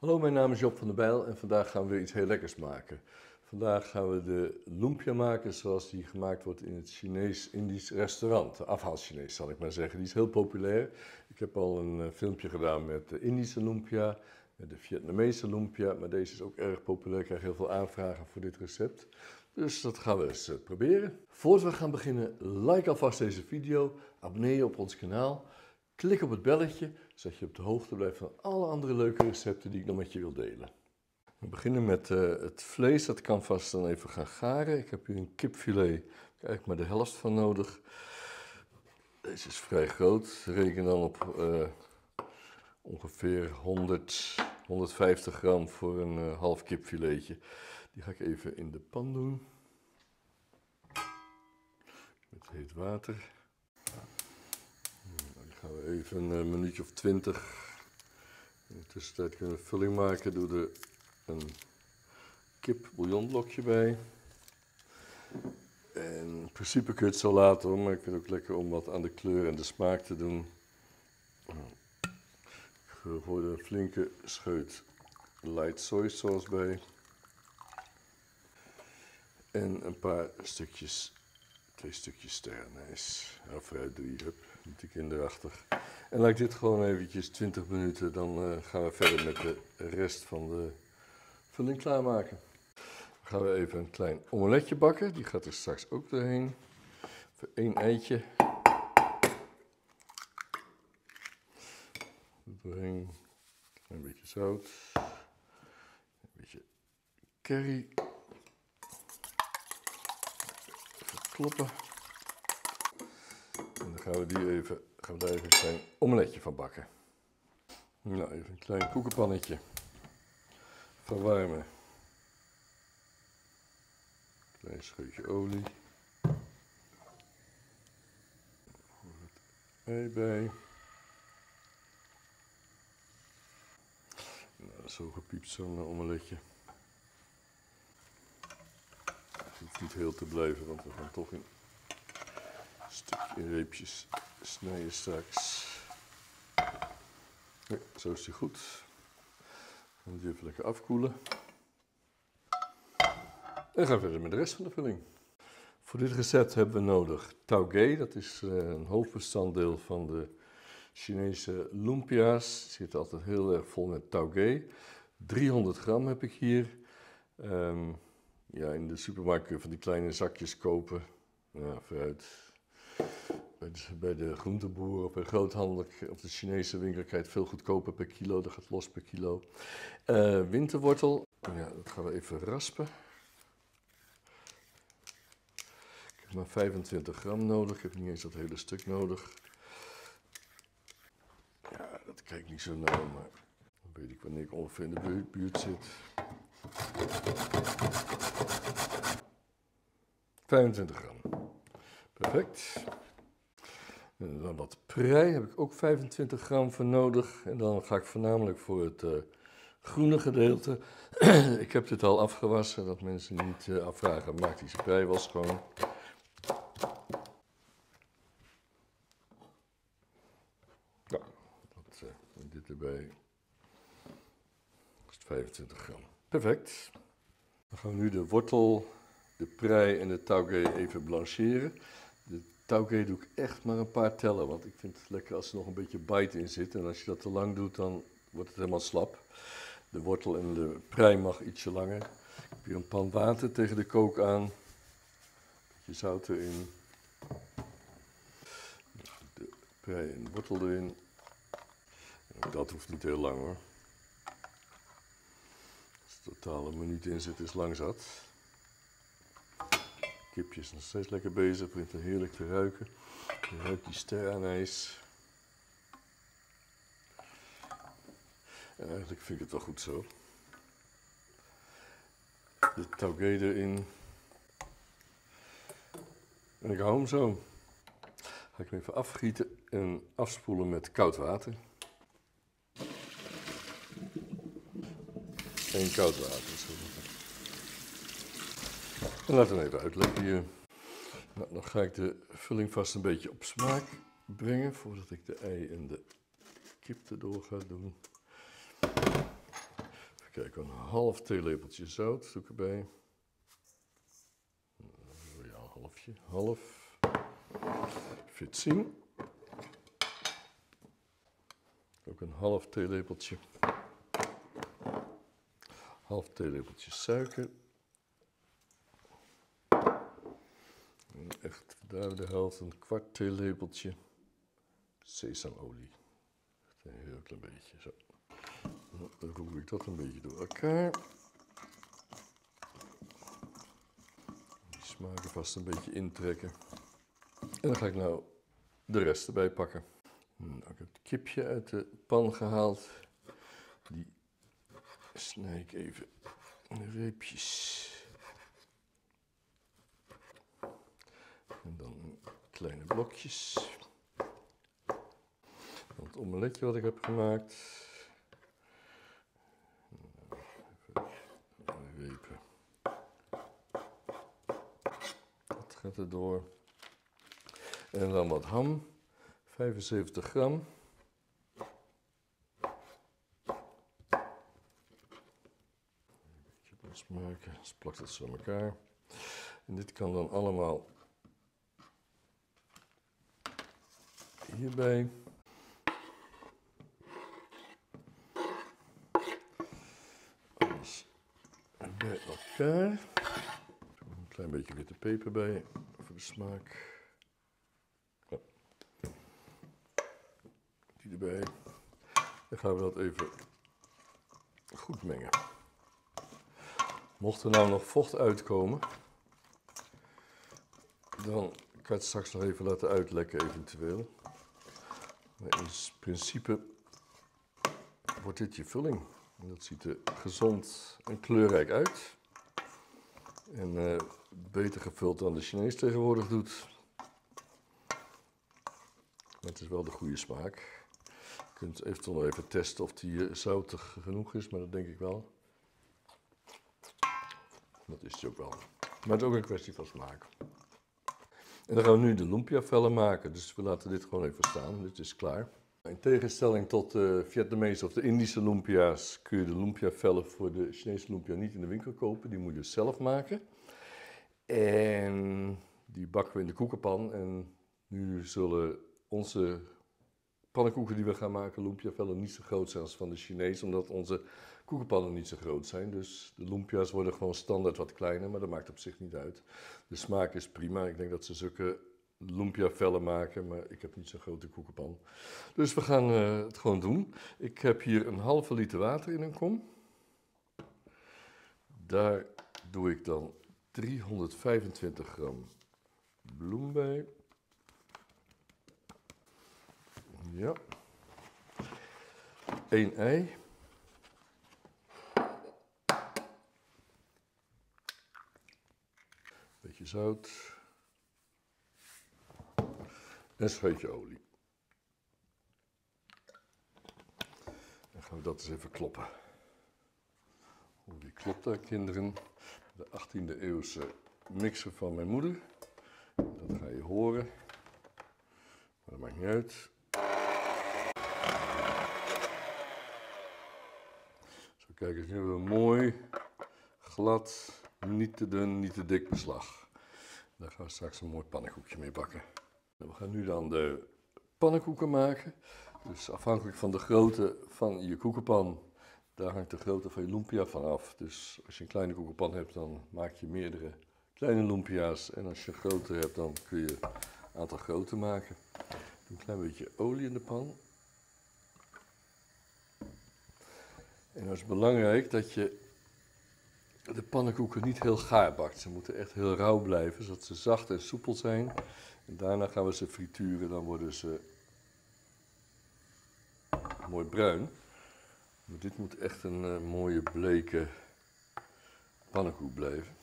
Hallo, mijn naam is Job van der Bijl en vandaag gaan we weer iets heel lekkers maken. Vandaag gaan we de lumpia maken zoals die gemaakt wordt in het Chinees-Indisch restaurant. De afhaal-Chinees zal ik maar zeggen. Die is heel populair. Ik heb al een filmpje gedaan met de Indische lumpia, met de Vietnamese lumpia, maar deze is ook erg populair. Ik krijg heel veel aanvragen voor dit recept. Dus dat gaan we eens proberen. Voordat we gaan beginnen, like alvast deze video, abonneer je op ons kanaal. Klik op het belletje, zodat je op de hoogte blijft van alle andere leuke recepten die ik nog met je wil delen. We beginnen met het vlees, dat kan vast dan even gaan garen. Ik heb hier een kipfilet, ik heb eigenlijk maar de helft van nodig. Deze is vrij groot, reken dan op ongeveer 150 gram voor een half kipfiletje. Die ga ik even in de pan doen, met heet water. Gaan we even een minuutje of 20. In de tussentijd kunnen we vulling maken. Doe er een kip bouillonblokje bij. En in principe kun je het zo laten hoor, maar ik vind het ook lekker om wat aan de kleur en de smaak te doen. Ik gooi er een flinke scheut light soy sauce bij. En een paar stukjes, 2 stukjes sterrenijs. Ja, vooruit 3, hup, niet te kinderachtig. En laat ik dit gewoon eventjes 20 minuten, dan gaan we verder met de rest van de vulling klaarmaken. Dan gaan we even een klein omeletje bakken, die gaat er straks ook doorheen. Voor 1 eitje. Doorheen, een beetje zout, een beetje curry. Kloppen. En dan gaan we daar even een klein omeletje van bakken. Nou, even een klein koekenpannetje verwarmen. Klein scheutje olie. Ei bij. Nou, zo gepiept zo'n omeletje. Het hoeft niet heel te blijven, want we gaan toch in reepjes snijden straks. Ja, zo is die goed. Dan moet die even lekker afkoelen. En gaan we verder met de rest van de vulling. Voor dit recept hebben we nodig taugé. Dat is een hoofdbestanddeel van de Chinese lumpia's. Het zit altijd heel erg vol met taugé. 300 gram heb ik hier. Ja, in de supermarkt kun je van die kleine zakjes kopen. Ja, vooruit. Bij de groenteboer of bij de groothandel of de Chinese winkel krijg je het veel goedkoper per kilo. Dat gaat los per kilo. Winterwortel. Ja, dat gaan we even raspen. Ik heb maar 25 gram nodig. Ik heb niet eens dat hele stuk nodig. Ja, dat kijk ik niet zo nauw, maar dan weet ik wanneer ik ongeveer in de buurt zit. 25 gram. Perfect. En dan wat prei, heb ik ook 25 gram voor nodig. En dan ga ik voornamelijk voor het groene gedeelte. Ik heb dit al afgewassen, dat mensen niet afvragen, maakt die prei wel schoon. Ja, dit erbij. Dat is 25 gram. Perfect. Dan gaan we nu de wortel, de prei en de taugé even blancheren. De taugé doe ik echt maar een paar tellen, want ik vind het lekker als er nog een beetje bite in zit. En als je dat te lang doet, dan wordt het helemaal slap. De wortel en de prei mag ietsje langer. Ik heb hier een pan water tegen de kook aan. Een beetje zout erin. De prei en de wortel erin. En dat hoeft niet heel lang hoor. Als er totaal een minuut in zit, is lang zat. Kipje is nog steeds lekker bezig, begint er heerlijk te ruiken. Je ruikt die sterrenijs. En eigenlijk vind ik het wel goed zo. De taugé erin. En ik hou hem zo. Ga ik hem even afgieten en afspoelen met koud water. En koud water. En laten we hem even uitlekken hier. Nou, dan ga ik de vulling vast een beetje op smaak brengen voordat ik de ei en de kip erdoor ga doen. Even kijken, een half theelepeltje zout doe ik erbij. Ja, een halfje, half. Fit zien. Ook een half theelepeltje. Half theelepeltje suiker. En echt daar de helft, een kwart theelepeltje sesamolie. Echt een heel klein beetje, zo. Dan roer ik dat een beetje door elkaar. Die smaken vast een beetje intrekken. En dan ga ik nou de rest erbij pakken. Nou, ik heb het kipje uit de pan gehaald. Die snij ik even in reepjes. En dan kleine blokjes. Dan het omeletje wat ik heb gemaakt. Even repen. Dat gaat er door. En dan wat ham. 75 gram. Een beetje losmaken, dus plakt het zo aan elkaar. En dit kan dan allemaal hierbij. Alles bij elkaar. Een klein beetje witte peper bij voor de smaak. Ja. Die erbij. Dan gaan we dat even goed mengen. Mocht er nou nog vocht uitkomen, dan kan ik het straks nog even laten uitlekken eventueel. Maar in principe wordt dit je vulling. En dat ziet er gezond en kleurrijk uit. En beter gevuld dan de Chinees tegenwoordig doet. Maar het is wel de goede smaak. Je kunt eventueel nog even testen of die zoutig genoeg is, maar dat denk ik wel. Dat is het ook wel. Maar het is ook een kwestie van smaak. En dan gaan we nu de lumpia-vellen maken. Dus we laten dit gewoon even staan. Dit is klaar. In tegenstelling tot de Vietnamese of de Indische lumpia's kun je de lumpia-vellen voor de Chinese lumpia niet in de winkel kopen. Die moet je zelf maken. En die bakken we in de koekenpan. En nu zullen onze pannenkoeken die we gaan maken, lumpia-vellen, niet zo groot zijn als van de Chinees, omdat onze koekenpannen niet zo groot zijn. Dus de lumpia's worden gewoon standaard wat kleiner, maar dat maakt op zich niet uit. De smaak is prima. Ik denk dat ze zulke lumpia-vellen maken, maar ik heb niet zo'n grote koekenpan. Dus we gaan het gewoon doen. Ik heb hier een halve liter water in een kom. Daar doe ik dan 325 gram bloem bij. Ja. 1 ei. Beetje zout. En een scheutje olie. Dan gaan we dat eens even kloppen. Olie klopt daar, kinderen. De 18e eeuwse mixer van mijn moeder. Dat ga je horen. Maar dat maakt niet uit. Zo, kijk eens, nu hebben we een mooi, glad, niet te dun, niet te dik beslag. Daar gaan we straks een mooi pannenkoekje mee bakken. We gaan nu dan de pannenkoeken maken. Dus afhankelijk van de grootte van je koekenpan, daar hangt de grootte van je lumpia van af. Dus als je een kleine koekenpan hebt, dan maak je meerdere kleine lumpia's. En als je een grotere hebt, dan kun je een aantal grote maken. Een klein beetje olie in de pan. En dan is het belangrijk dat je de pannenkoeken niet heel gaar bakt. Ze moeten echt heel rauw blijven, zodat ze zacht en soepel zijn. En daarna gaan we ze frituren, dan worden ze mooi bruin. Maar dit moet echt een mooie bleke pannenkoek blijven.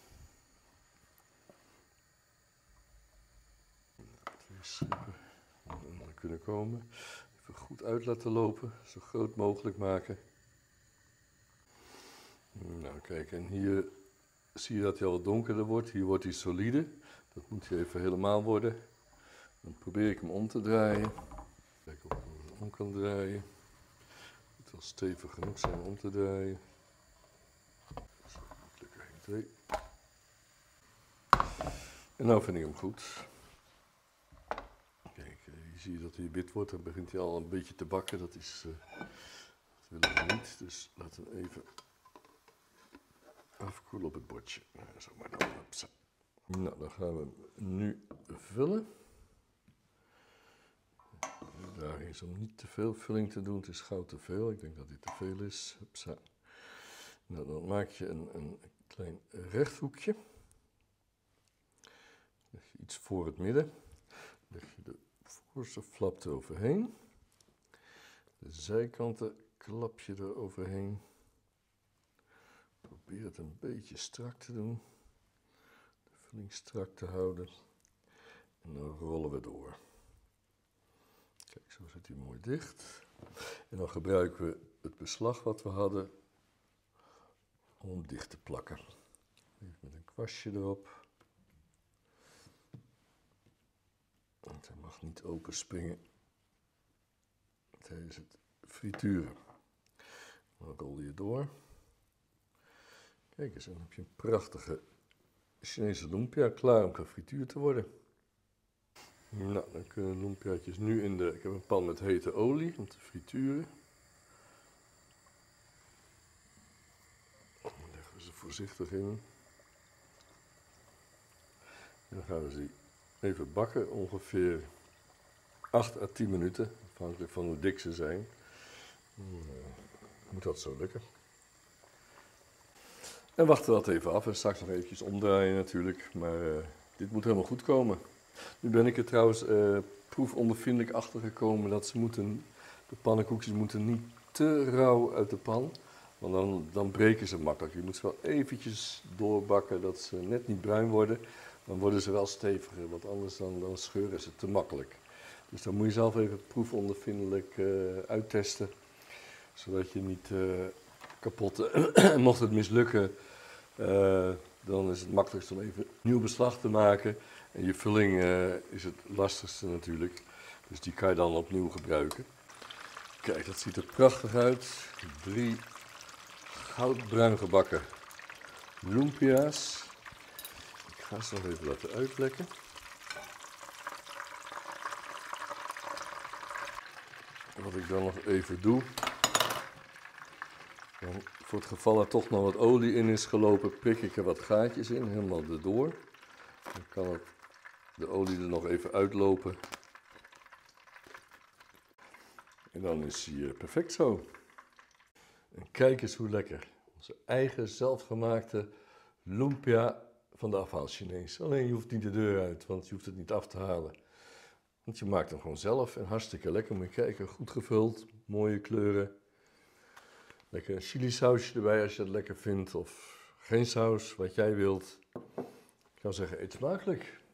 Twee schippen onder kunnen komen. Even goed uit laten lopen, zo groot mogelijk maken. Nou kijk, en hier zie je dat hij al wat donkerder wordt. Hier wordt hij solide. Dat moet hij even helemaal worden. Dan probeer ik hem om te draaien. Kijk of ik hem om kan draaien. Het moet wel stevig genoeg zijn om te draaien. 2. En nou vind ik hem goed. Kijk, hier zie je dat hij wit wordt. Dan begint hij al een beetje te bakken. Dat willen we niet. Dus laten we even afkoelen op het bordje. Zo maar dan. Nou, dan gaan we hem nu vullen. De uitdaging is om niet te veel vulling te doen. Het is gauw te veel. Ik denk dat dit te veel is. Hupsa. Nou, dan maak je een klein rechthoekje. Leg je iets voor het midden. Leg je de voorste flap eroverheen. De zijkanten klap je er overheen. Probeer het een beetje strak te doen. De vulling strak te houden. En dan rollen we door. Kijk, zo zit hij mooi dicht. En dan gebruiken we het beslag wat we hadden om hem dicht te plakken. Even met een kwastje erop. Want hij mag niet open springen tijdens het frituren. Dan rol je door. Kijk eens, dan heb je een prachtige Chinese lumpia klaar om gefrituurd te worden. Nou, dan kunnen de lumpiaatjes nu in de... Ik heb een pan met hete olie om te frituren. Dan leggen we ze voorzichtig in. En dan gaan we ze even bakken, ongeveer 8 à 10 minuten, afhankelijk van hoe dik ze zijn. Moet dat zo lukken. En wachten we dat even af en straks nog eventjes omdraaien natuurlijk, maar dit moet helemaal goed komen. Nu ben ik er trouwens proefondervindelijk achter gekomen dat de pannenkoekjes moeten niet te rauw uit de pan, want dan breken ze makkelijk. Je moet ze wel eventjes doorbakken dat ze net niet bruin worden, dan worden ze wel steviger, want anders dan scheuren ze te makkelijk. Dus dan moet je zelf even proefondervindelijk uittesten, zodat je niet kapot... Mocht het mislukken, dan is het makkelijkst om even nieuw beslag te maken. En je vulling is het lastigste natuurlijk, dus die kan je dan opnieuw gebruiken. Kijk, dat ziet er prachtig uit. 3 goudbruin gebakken lumpia's. Ik ga ze nog even laten uitlekken. Wat ik dan nog even doe, dan voor het geval er toch nog wat olie in is gelopen, prik ik er wat gaatjes in, helemaal erdoor. Dan kan de olie er nog even uitlopen. En dan is hij perfect zo. En kijk eens hoe lekker. Onze eigen zelfgemaakte lumpia van de afhaal-Chinees. Alleen je hoeft niet de deur uit, want je hoeft het niet af te halen. Want je maakt hem gewoon zelf en hartstikke lekker. Moet je kijken, goed gevuld, mooie kleuren. Lekker een chili sausje erbij als je dat lekker vindt. Of geen saus, wat jij wilt. Ik zou zeggen, eet smakelijk.